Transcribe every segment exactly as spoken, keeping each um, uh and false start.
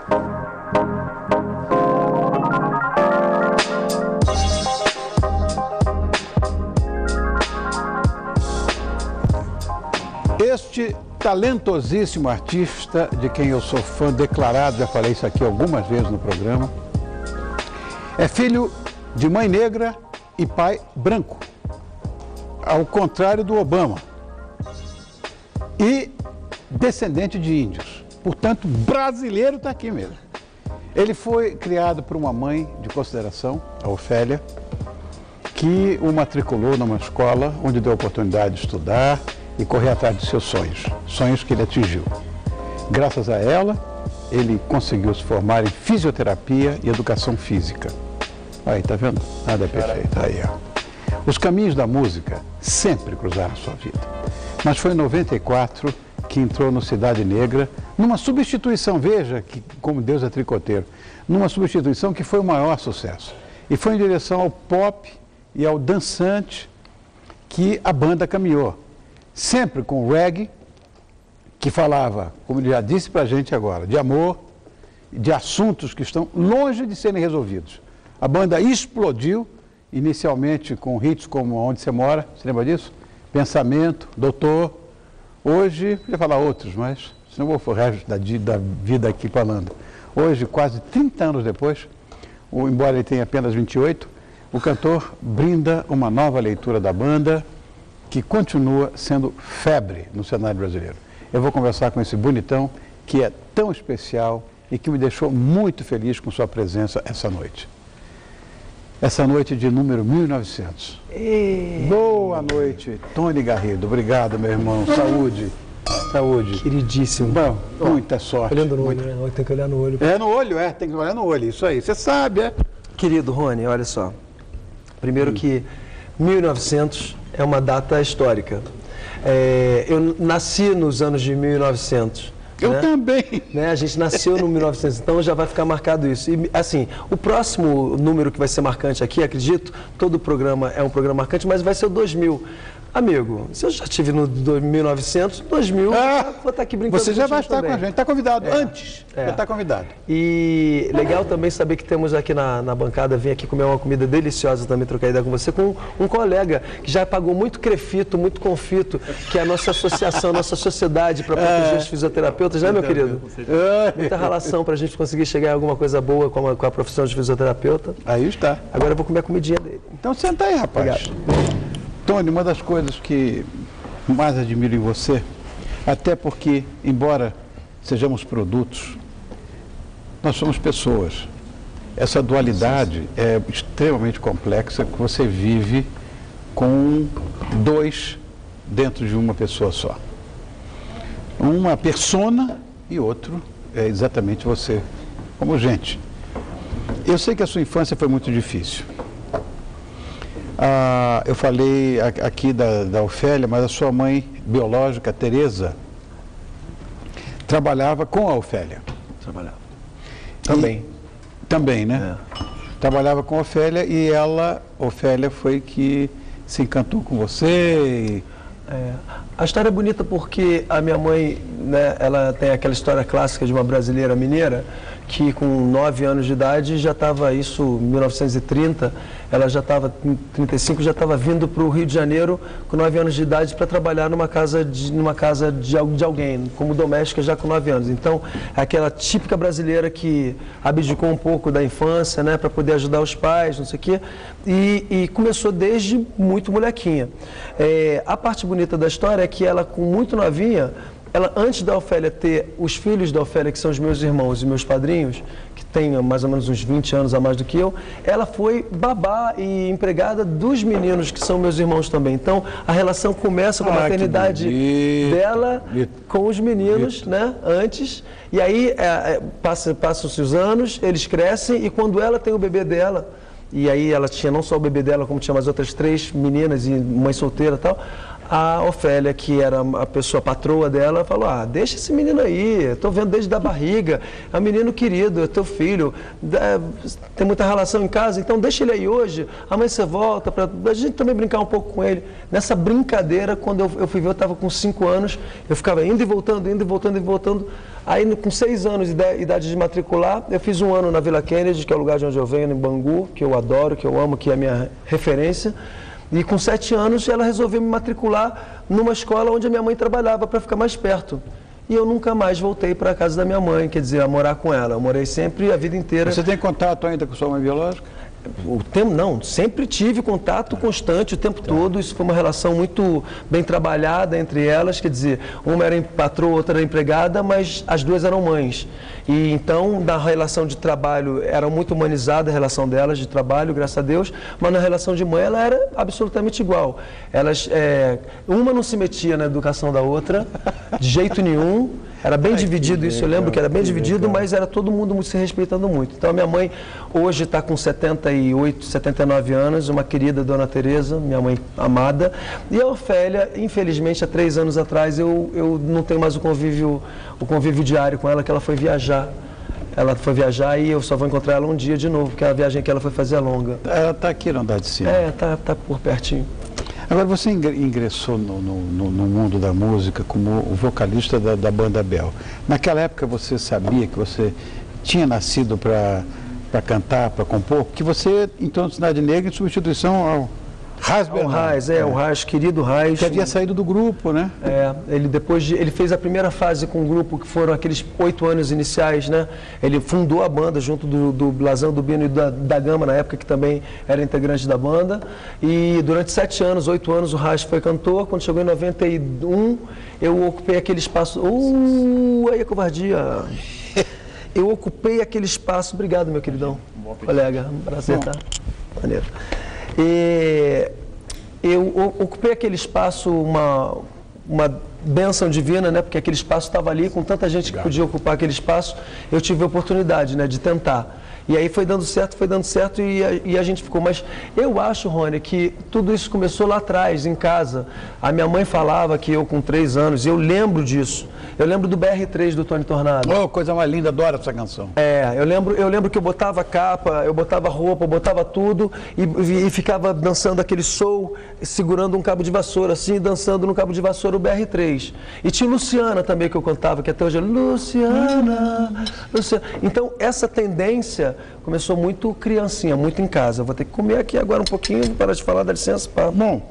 Este talentosíssimo artista, de quem eu sou fã declarado, já falei isso aqui algumas vezes no programa, é filho de mãe negra e pai branco, ao contrário do Obama, e descendente de índios, portanto, brasileiro está aqui mesmo. Ele foi criado por uma mãe de consideração, a Ofélia, que o matriculou numa escola onde deu a oportunidade de estudar e correr atrás de seus sonhos, sonhos que ele atingiu. Graças a ela, ele conseguiu se formar em fisioterapia e educação física. Aí, tá vendo? Nada é perfeito. Aí, ó. Os caminhos da música sempre cruzaram sua vida. Mas foi em noventa e quatro que entrou no Cidade Negra, numa substituição, veja que, como Deus é tricoteiro, numa substituição que foi o maior sucesso. E foi em direção ao pop e ao dançante que a banda caminhou. Sempre com reggae, que falava, como ele já disse para a gente agora, de amor, de assuntos que estão longe de serem resolvidos. A banda explodiu, inicialmente com hits como Onde Você Mora, você lembra disso? Pensamento, Doutor. Hoje, podia falar outros, mas senão eu vou o resto da, da vida aqui falando. Hoje, quase trinta anos depois, ou, embora ele tenha apenas vinte e oito, o cantor brinda uma nova leitura da banda, que continua sendo febre no cenário brasileiro. Eu vou conversar com esse bonitão que é tão especial e que me deixou muito feliz com sua presença essa noite. Essa noite de número mil e novecentos. E... Boa noite, Tony Garrido. Obrigado, meu irmão. Saúde. Saúde. Queridíssimo. Bom, muita sorte. Olhando no muita... olho, né? Tem que olhar no olho. É, no olho, é. Tem que olhar no olho. Isso aí. Você sabe, é? Querido Rony, olha só. Primeiro hum. que mil e novecentos é uma data histórica. É, eu nasci nos anos de mil e novecentos. Eu né? também. Né? A gente nasceu no mil e novecentos, então já vai ficar marcado isso. E, assim, o próximo número que vai ser marcante aqui, acredito, todo programa é um programa marcante, mas vai ser o dois mil. Amigo, se eu já estive no mil e novecentos, dois mil, ah, vou estar aqui brincando. Você já vai estar também. com a gente, está convidado, é, antes, é. já está convidado. E legal também saber que temos aqui na, na bancada, vim aqui comer uma comida deliciosa também, trocar ideia com você, com um colega que já pagou muito crefito, muito confito, que é a nossa associação, a nossa sociedade para proteger é. os fisioterapeutas, né, meu querido? Muita relação para a gente conseguir chegar em alguma coisa boa com a, com a profissão de fisioterapeuta. Aí está. Agora eu vou comer a comidinha dele. Então senta aí, rapaz. Obrigado. Tony, uma das coisas que mais admiro em você, até porque, embora sejamos produtos, nós somos pessoas. Essa dualidade é extremamente complexa, que você vive com dois dentro de uma pessoa só. Uma persona e outro é exatamente você, como gente. Eu sei que a sua infância foi muito difícil. Ah, eu falei aqui da, da Ofélia, mas a sua mãe biológica, Tereza, trabalhava com a Ofélia. Trabalhava. Também. E, também, né? É. Trabalhava com a Ofélia e ela, Ofélia, foi que se encantou com você. E... É. A história é bonita porque a minha mãe, né, ela tem aquela história clássica de uma brasileira mineira que com nove anos de idade já estava, isso em mil novecentos e trinta, ela já estava, em trinta e cinco, já estava vindo para o Rio de Janeiro com nove anos de idade para trabalhar numa casa, de, numa casa de, de alguém, como doméstica já com nove anos. Então, é aquela típica brasileira que abdicou um pouco da infância, né, para poder ajudar os pais, não sei o quê, e, e começou desde muito molequinha. É, a parte bonita da história é que ela, com muito novinha, ela, antes da Ofélia ter os filhos da Ofélia, que são os meus irmãos e meus padrinhos, que têm mais ou menos uns vinte anos a mais do que eu, ela foi babá e empregada dos meninos, que são meus irmãos também. Então, a relação começa com a ah, maternidade dela com os meninos, né, antes, e aí é, passa, passam-se os anos, eles crescem, e quando ela tem o bebê dela, e aí ela tinha não só o bebê dela, como tinha mais outras três meninas e mãe solteira e tal, A Ofélia, que era a pessoa a patroa dela, falou, ah, deixa esse menino aí, eu tô vendo desde da barriga, é um menino querido, é teu filho, é, tem muita relação em casa, então deixa ele aí hoje, amanhã você volta, para a gente também brincar um pouco com ele. Nessa brincadeira, quando eu, eu fui ver, eu estava com cinco anos, eu ficava indo e voltando, indo e voltando, e voltando, aí com seis anos de idade de matricular, eu fiz um ano na Vila Kennedy, que é o lugar de onde eu venho, em Bangu, que eu adoro, que eu amo, que é a minha referência. E com sete anos ela resolveu me matricular numa escola onde a minha mãe trabalhava para ficar mais perto. E eu nunca mais voltei para a casa da minha mãe, quer dizer, a morar com ela. Eu morei sempre a vida inteira. Você tem contato ainda com sua mãe biológica? O tempo, não, sempre tive contato constante o tempo todo. Isso foi uma relação muito bem trabalhada entre elas, quer dizer, uma era patroa, outra era empregada, mas as duas eram mães. E então, na relação de trabalho, era muito humanizada a relação delas de trabalho, graças a Deus, mas na relação de mãe ela era absolutamente igual. Elas, é, uma não se metia na educação da outra, de jeito nenhum. Era bem Ai, dividido isso, legal, eu lembro que era bem que dividido, legal. Mas era todo mundo se respeitando muito. Então a minha mãe hoje está com setenta e oito, setenta e nove anos, uma querida Dona Teresa, minha mãe amada. E a Ofélia, infelizmente, há três anos atrás, eu, eu não tenho mais o convívio, o convívio diário com ela, que ela foi viajar. Ela foi viajar e eu só vou encontrar ela um dia de novo, porque a viagem que ela foi fazer é longa. Ela está aqui no andar de cima? É, está tá por pertinho. Agora, você ingressou no, no, no mundo da música como o vocalista da, da banda Bel. Naquela época você sabia que você tinha nascido para cantar, para compor? Que você entrou no Cidade Negra em substituição ao Raiz Bernardo. O Raiz, é, é, o Raiz, querido Raiz. Que havia saído do grupo, né? É, ele depois de, ele fez a primeira fase com o grupo, que foram aqueles oito anos iniciais, né? Ele fundou a banda junto do, do Blasão, do Bino e da, da Gama, na época, que também era integrante da banda. E durante sete anos, oito anos, o Raiz foi cantor. Quando chegou em noventa e um, eu ocupei aquele espaço... Uh, aí a covardia! Eu ocupei aquele espaço... Obrigado, meu queridão, colega. Um prazer, tá? Maneiro. E eu ocupei aquele espaço, uma, uma bênção divina, né? Porque aquele espaço estava ali, com tanta gente que podia ocupar aquele espaço, eu tive a oportunidade, né, de tentar. E aí foi dando certo, foi dando certo e a, e a gente ficou. Mas eu acho, Rony, que tudo isso começou lá atrás, em casa. A minha mãe falava que eu com três anos, e eu lembro disso. Eu lembro do B R três do Tony Tornado. Oh, coisa mais linda, adoro essa canção. É, eu lembro, eu lembro que eu botava capa, eu botava roupa, eu botava tudo e, e, e ficava dançando aquele soul, segurando um cabo de vassoura, assim, dançando no cabo de vassoura o B R três. E tinha Luciana também que eu cantava, que até hoje é Luciana, Luciana. Então, essa tendência começou muito criancinha, muito em casa. Eu vou ter que comer aqui agora um pouquinho para te falar, dá licença, pá. Bom,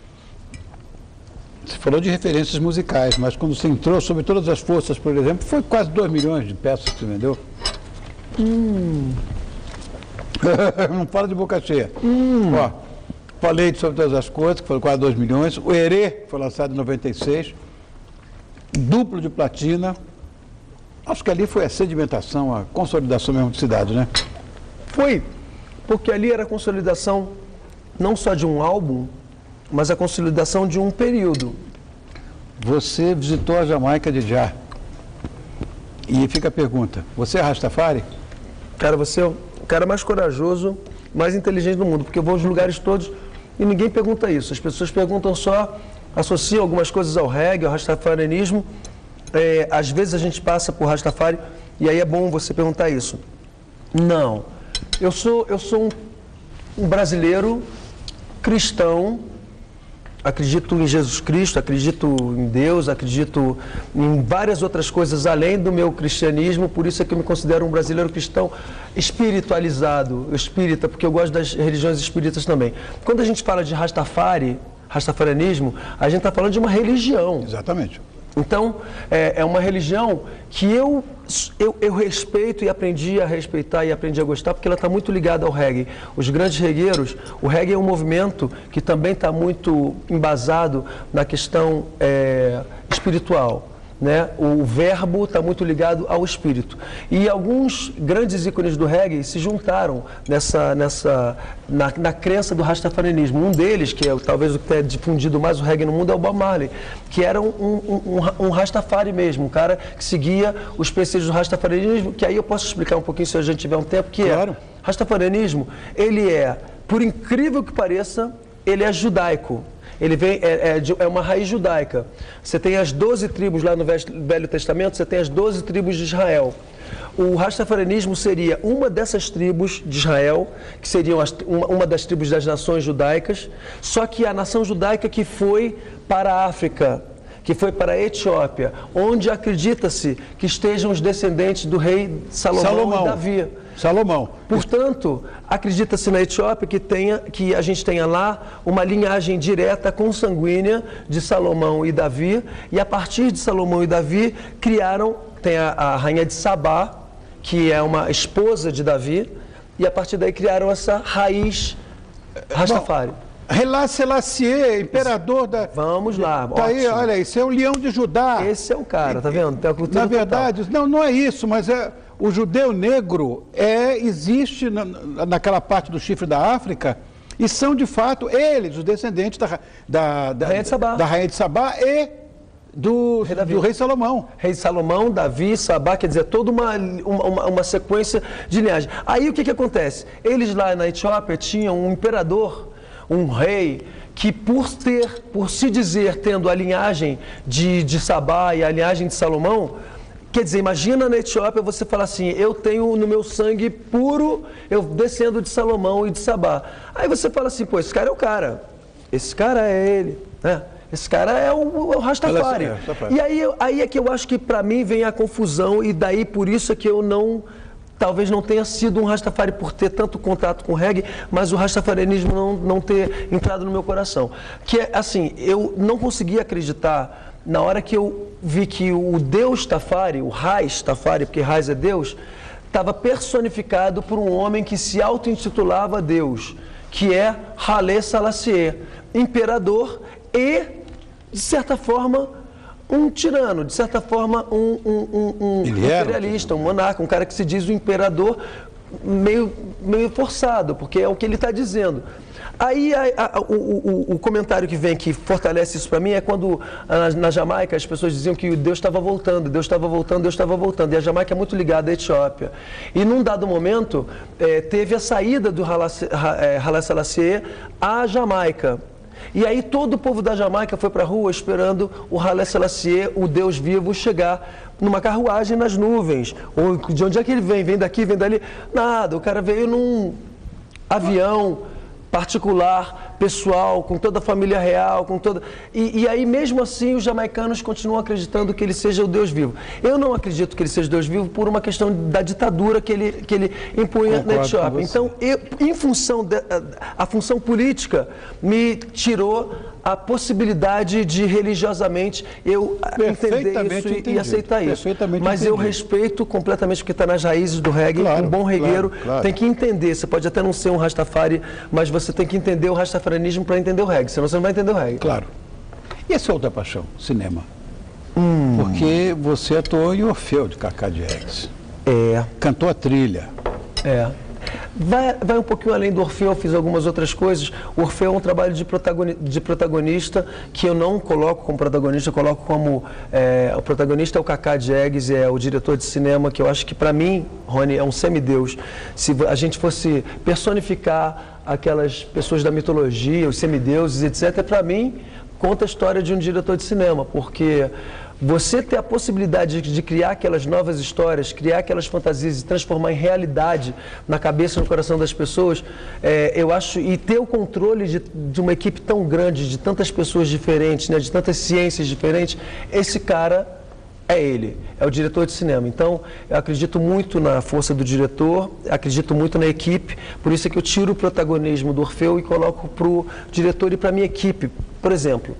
você falou de referências musicais, mas quando você entrou, Sobre Todas as Forças, por exemplo, foi quase dois milhões de peças que você vendeu. Hum. Não fala de boca cheia. Hum. Ó, falei de Sobre Todas as Coisas, que foi quase dois milhões. O Herê foi lançado em noventa e seis. Duplo de platina. Acho que ali foi a sedimentação, a consolidação mesmo de cidade, né? Foi, porque ali era a consolidação não só de um álbum, mas a consolidação de um período. Você visitou a Jamaica de Já. E fica a pergunta, você é Rastafari? Cara, você é o cara mais corajoso, mais inteligente do mundo, porque eu vou aos lugares todos e ninguém pergunta isso. As pessoas perguntam só, associam algumas coisas ao reggae, ao rastafarianismo. É, às vezes a gente passa por Rastafari e aí é bom você perguntar isso. Não, eu sou, eu sou um, um brasileiro cristão, acredito em Jesus Cristo, acredito em Deus, acredito em várias outras coisas além do meu cristianismo, por isso é que eu me considero um brasileiro cristão espiritualizado, espírita, porque eu gosto das religiões espíritas também. Quando a gente fala de Rastafari, rastafarianismo, a gente está falando de uma religião. Exatamente. Então, é, é uma religião que eu, eu, eu respeito e aprendi a respeitar e aprendi a gostar, porque ela está muito ligada ao reggae. Os grandes regueiros, o reggae é um movimento que também está muito embasado na questão é, espiritual. Né? O verbo está muito ligado ao espírito. E alguns grandes ícones do reggae se juntaram nessa, nessa, na, na crença do rastafarianismo. Um deles, que é talvez o que tenha difundido mais o reggae no mundo, é o Bob Marley, que era um, um, um, um rastafari mesmo, um cara que seguia os preceitos do rastafarianismo, que aí eu posso explicar um pouquinho se a gente tiver um tempo, que claro. É, rastafarianismo, ele é, por incrível que pareça, ele é judaico. ele vem, é, é, de, é uma raiz judaica. Você tem as doze tribos lá no Velho Testamento, você tem as doze tribos de Israel. O rastafarianismo seria uma dessas tribos de Israel, que seriam as, uma, uma das tribos das nações judaicas, só que a nação judaica que foi para a África, que foi para a Etiópia, onde acredita-se que estejam os descendentes do rei Salomão, Salomão. e Davi. Salomão. Portanto, acredita-se na Etiópia que, tenha, que a gente tenha lá uma linhagem direta consanguínea de Salomão e Davi, e a partir de Salomão e Davi criaram, tem a, a rainha de Sabá, que é uma esposa de Davi, e a partir daí criaram essa raiz Rastafari. Bom, Haile Selassie, imperador da... Vamos lá, tá aí, olha, esse é o leão de Judá. Esse é o cara, tá vendo? Tem a cultura Na verdade, total. não, não é isso, mas é, o judeu negro é, existe na, naquela parte do chifre da África, e são de fato eles, os descendentes da, da, da, Rainha de Sabá. da Rainha de Sabá e do rei, do rei Salomão. Rei Salomão, Davi, Sabá, quer dizer, toda uma, uma, uma sequência de linhagem. Aí o que, que acontece? Eles lá na Etiópia tinham um imperador, um rei, que por ter, por se dizer, tendo a linhagem de, de Sabá e a linhagem de Salomão, quer dizer, imagina na Etiópia você falar assim, eu tenho no meu sangue puro, eu descendo de Salomão e de Sabá. Aí você fala assim, pô, esse cara é o cara, esse cara é ele, né? Esse cara é o, é o Rastafari. É, e aí, aí é que eu acho que para mim vem a confusão, e daí por isso é que eu não... Talvez não tenha sido um Rastafari por ter tanto contato com o reggae, mas o rastafarianismo não, não ter entrado no meu coração. Que é assim, eu não consegui acreditar na hora que eu vi que o Deus Tafari, o Raiz Tafari, porque Raiz é Deus, estava personificado por um homem que se auto-intitulava Deus, que é Haile Selassie, imperador e, de certa forma, um tirano, de certa forma, um, um, um, um imperialista, um monarca, um cara que se diz o imperador meio, meio forçado, porque é o que ele está dizendo. Aí a, a, o, o, o comentário que vem que fortalece isso para mim é quando na, na Jamaica as pessoas diziam que Deus estava voltando, Deus estava voltando, Deus estava voltando. E a Jamaica é muito ligada à Etiópia. E num dado momento é, teve a saída do Haile Selassie à Jamaica. E aí todo o povo da Jamaica foi para a rua esperando o Haile Selassie, o Deus vivo, chegar numa carruagem nas nuvens. Ou de onde é que ele vem? Vem daqui, vem dali? Nada, o cara veio num avião particular, pessoal, com toda a família real, com toda... E, e aí, mesmo assim, os jamaicanos continuam acreditando que ele seja o Deus vivo. Eu não acredito que ele seja o Deus vivo por uma questão da ditadura que ele, que ele impunha na Etiópia. Então, eu, em função da a função política, me tirou a possibilidade de religiosamente eu entender isso e, e aceitar isso. Mas eu respeito completamente, porque está nas raízes do reggae, claro, um bom regueiro claro, claro. Tem que entender. Você pode até não ser um Rastafari, mas você tem que entender o rastafarianismo para entender o reggae, senão você não vai entender o reggae. Claro. E essa outra paixão, cinema? Hum. Porque você atuou em Orfeu, de Cacá Diegues. É. Cantou a trilha. É. Vai, vai um pouquinho além do Orfeu, fiz algumas outras coisas. O Orfeu é um trabalho de, protagoni de protagonista que eu não coloco como protagonista, eu coloco como... É, o protagonista é o Cacá Diegues, é o diretor de cinema, que eu acho que para mim, Rony, é um semideus. Se a gente fosse personificar aquelas pessoas da mitologia, os semideuses, etcétera, para mim, conta a história de um diretor de cinema, porque... Você ter a possibilidade de, de criar aquelas novas histórias, criar aquelas fantasias e transformar em realidade na cabeça e no coração das pessoas, é, eu acho, e ter o controle de, de uma equipe tão grande, de tantas pessoas diferentes, né, de tantas ciências diferentes, esse cara é ele, é o diretor de cinema. Então, eu acredito muito na força do diretor, acredito muito na equipe, por isso é que eu tiro o protagonismo do Orfeu e coloco para o diretor e para a minha equipe. Por exemplo,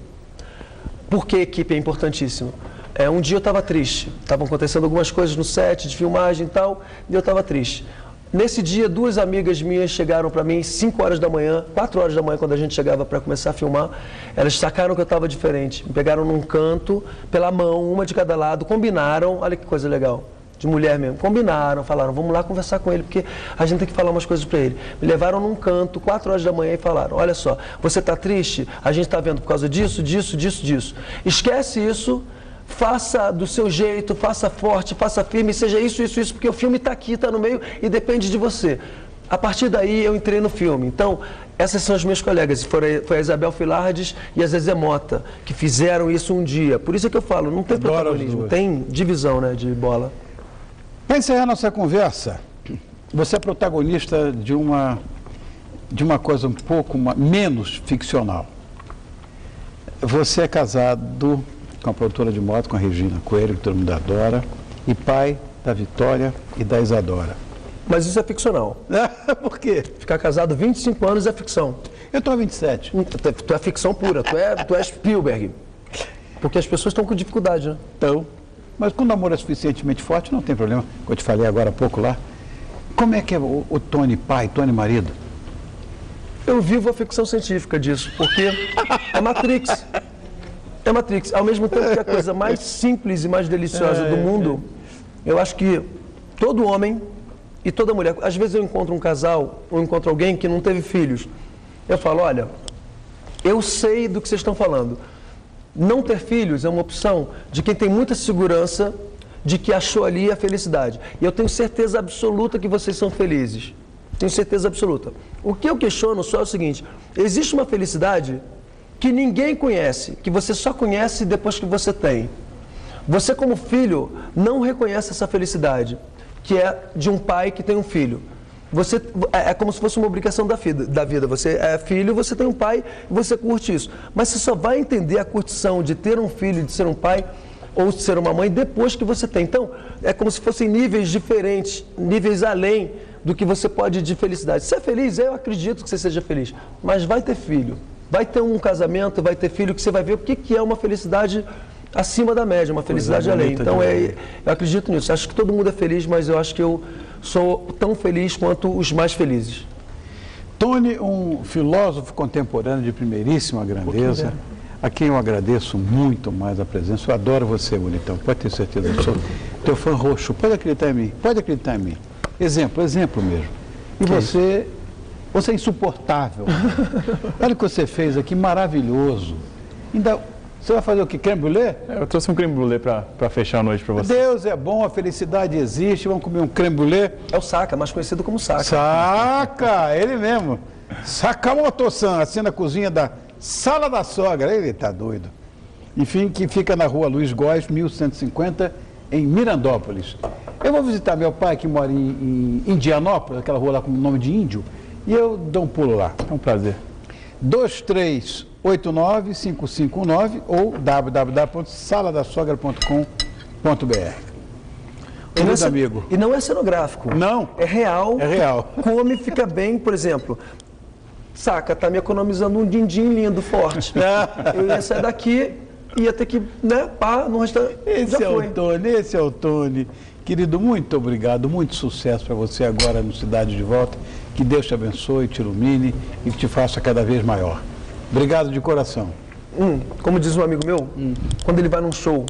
por que a equipe é importantíssima? É, um dia eu estava triste, estavam acontecendo algumas coisas no set de filmagem e tal, e eu estava triste. Nesse dia, duas amigas minhas chegaram para mim, cinco horas da manhã, quatro horas da manhã, quando a gente chegava para começar a filmar, elas sacaram que eu estava diferente, me pegaram num canto, pela mão, uma de cada lado, combinaram, olha que coisa legal, de mulher mesmo, combinaram, falaram, vamos lá conversar com ele, porque a gente tem que falar umas coisas para ele. Me levaram num canto, quatro horas da manhã, e falaram, olha só, você está triste? A gente está vendo por causa disso, disso, disso, disso. Esquece isso, faça do seu jeito, faça forte, faça firme, seja isso, isso, isso, porque o filme está aqui, está no meio e depende de você. A partir daí eu entrei no filme. Então, essas são as minhas colegas. Foi, foi a Isabel Filardes e a Zezé Mota que fizeram isso um dia. Por isso é que eu falo, não tem Adoro protagonismo, tem divisão, né, de bola. Para encerrar nossa conversa, você é protagonista de uma, de uma coisa um pouco uma, menos ficcional. Você é casado com a produtora de moda, com a Regina Coelho, que todo mundo adora, e pai da Vitória e da Isadora. Mas isso é ficcional. Por quê? Ficar casado vinte e cinco anos é ficção. Eu estou há vinte e sete. Tu, tu é ficção pura, tu é, tu é Spielberg. Porque as pessoas estão com dificuldade, né? Então, mas quando o amor é suficientemente forte, não tem problema. Como eu te falei agora há pouco lá. Como é que é o, o Tony pai, Tony marido? Eu vivo a ficção científica disso, porque é Matrix. É Matrix. Ao mesmo tempo que é a coisa mais simples e mais deliciosa é, do mundo, é. eu acho que todo homem e toda mulher, às vezes eu encontro um casal, ou encontro alguém que não teve filhos. Eu falo, olha, eu sei do que vocês estão falando. Não ter filhos é uma opção de quem tem muita segurança de que achou ali a felicidade. E eu tenho certeza absoluta que vocês são felizes. Tenho certeza absoluta. O que eu questiono só é o seguinte, existe uma felicidade que ninguém conhece, que você só conhece depois que você tem. Você como filho não reconhece essa felicidade, que é de um pai que tem um filho. Você, é, é como se fosse uma obrigação da vida, da vida. Você é filho, você tem um pai e você curte isso. Mas você só vai entender a curtição de ter um filho, de ser um pai ou de ser uma mãe depois que você tem. Então, é como se fossem níveis diferentes, níveis além do que você pode de felicidade. Se é feliz, eu acredito que você seja feliz. Mas vai ter filho, vai ter um casamento, vai ter filho, que você vai ver o que, que é uma felicidade acima da média, uma felicidade além. Então, é, eu acredito nisso. Acho que todo mundo é feliz, mas eu acho que eu sou tão feliz quanto os mais felizes. Tony, um filósofo contemporâneo de primeiríssima grandeza, a quem eu agradeço muito mais a presença. Eu adoro você, bonitão, pode ter certeza. Eu sou teu fã roxo, pode acreditar em mim, pode acreditar em mim. Exemplo, exemplo mesmo. E que você, você é insuportável. Olha o que você fez aqui, maravilhoso. Ainda... Você vai fazer o que? Creme brulee? Eu trouxe um creme brulee para fechar a noite para você. Deus é bom, a felicidade existe. Vamos comer um creme brulee? É o Saca, mais conhecido como Saca. Saca, ele mesmo. Sakamoto-san, assim na cozinha da Sala da Sogra. Ele tá doido. Enfim, que fica na rua Luiz Góes, mil cento e cinquenta, em Mirandópolis. Eu vou visitar meu pai, que mora em, em Indianópolis, aquela rua lá com o nome de índio, e eu dou um pulo lá. É um prazer. dois três oito nove, cinco cinco nove ou w w w ponto sala da sogra ponto com ponto b r. Querido amigo. E não é cenográfico. Não. É real. É real. Come, fica bem, por exemplo. Saca, tá me economizando um din-din lindo, forte. Eu ia sair daqui, ia ter que, né, pá, no restaurante. Esse Já é foi. o Tony, esse é o Tony. Querido, muito obrigado, muito sucesso para você agora no Cidade de Volta. Que Deus te abençoe, te ilumine e que te faça cada vez maior. Obrigado de coração. Hum, como diz um amigo meu, hum. quando ele vai num show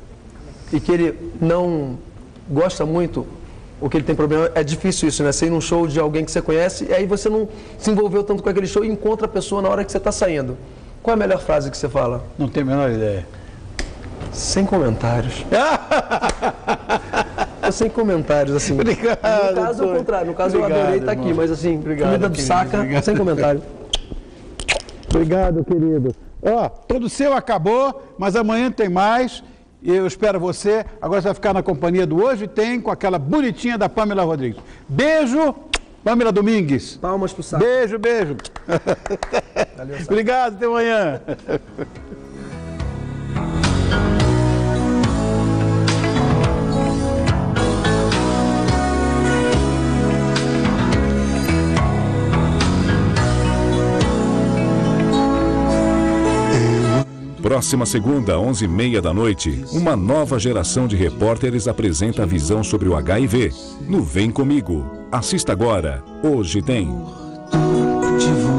e que ele não gosta muito, ou que ele tem problema, é difícil isso, né? Você ir num show de alguém que você conhece e aí você não se envolveu tanto com aquele show e encontra a pessoa na hora que você está saindo. Qual é a melhor frase que você fala? Não tenho a menor ideia. Sem comentários. Sem comentários, assim. Obrigado. No caso, ao contrário. No caso, obrigado, eu adorei estar irmão. aqui, mas assim, Obrigado, comida do querido, Saca, obrigado. sem comentário. Obrigado, querido. Ó, todo seu acabou, mas amanhã tem mais. E eu espero você. Agora você vai ficar na companhia do Hoje Tem, com aquela bonitinha da Pamela Rodrigues. Beijo, Pamela Domingues. Palmas pro Saca. Beijo, beijo. Valeu, Saca. Obrigado, até amanhã. Próxima segunda, onze e meia da noite, uma nova geração de repórteres apresenta a visão sobre o H I V. No Vem Comigo. Assista agora. Hoje Tem. De